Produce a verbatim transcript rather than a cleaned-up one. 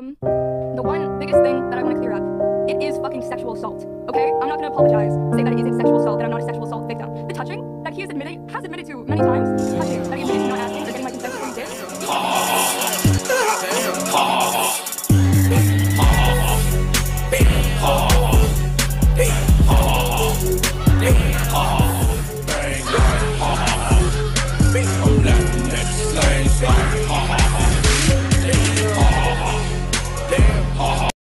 Um, the one biggest thing that I want to clear up, it is fucking sexual assault, okay? I'm not gonna apologize, say that it isn't sexual assault, that I'm not a sexual assault victim. The touching that he has admitted, has admitted to many times, touching that he